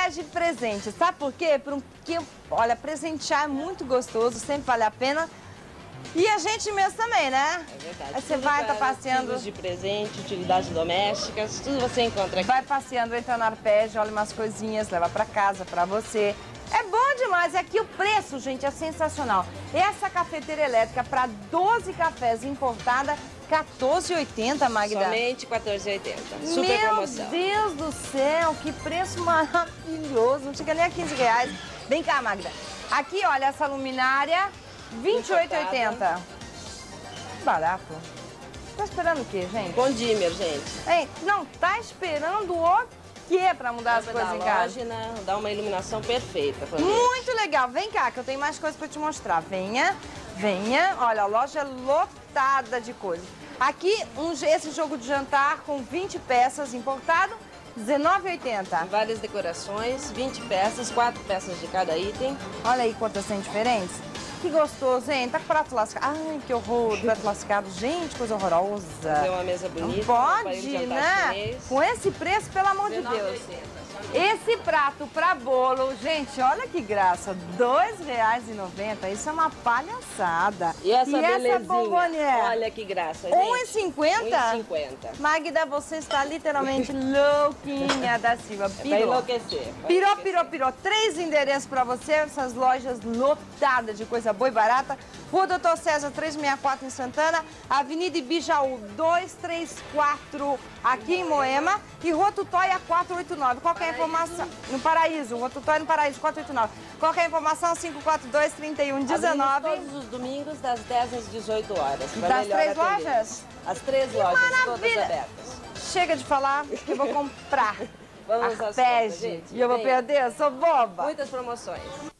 demais de presente. Sabe por quê? Porque, olha, presentear é muito gostoso, sempre vale a pena. E a gente mesmo também, né? É verdade. Aí você vai, tá passeando. Tipos de presente, utilidades domésticas, tudo você encontra aqui. Vai passeando, entra no arpégio, olha umas coisinhas, leva pra casa, pra você. É bom demais. E aqui o preço, gente, é sensacional. Essa cafeteira elétrica para 12 cafés importada, R$14,80, Magda. Somente R$14,80. Super promoção. Meu Deus do céu, que preço maravilhoso. Não chega nem a R$15. Vem cá, Magda. Aqui, olha, essa luminária, R$28,80. Barato. Tá esperando o quê, gente? Bom dimmer, gente. Ei, não, tá esperando o quê pra mudar as coisas em casa? Dá uma iluminação perfeita. Muito legal. Vem cá, que eu tenho mais coisas pra te mostrar. Venha, venha. Olha, a loja é lotada de coisas. Aqui, esse jogo de jantar com 20 peças importado, R$19,80. Várias decorações, 20 peças, 4 peças de cada item. Olha aí quantas tem diferentes. Que gostoso, hein? Tá com prato lascado. Ai, que horror, prato lascado. Gente, coisa horrorosa. Fazer uma mesa bonita. Não pode, né? Chinês. Com esse preço, pelo amor de Deus. Esse prato pra bolo, gente, olha que graça, R$2,90. Isso é uma palhaçada. E essa belezinha? Bombonier? Olha que graça, gente. R$1,50? R$1,50. Magda, você está literalmente louquinha da Silva. É pra enlouquecer. Pirou. 3 endereços pra você, essas lojas lotadas de coisa boa e barata. Rua Doutor César 364 em Santana, Avenida Ibijaú 234 aqui em Moema e Rua Tutóia 489. Qualquer informação no Paraíso, Rua Tutóia no Paraíso 489. Qualquer informação 542-3119. Todos os domingos das 10 às 18 horas. Das 3 lojas? As 3 lojas todas abertas. Chega de falar que eu vou comprar. Vamos às Arpege. compras, gente. E eu vou perder? Eu sou boba. Muitas promoções.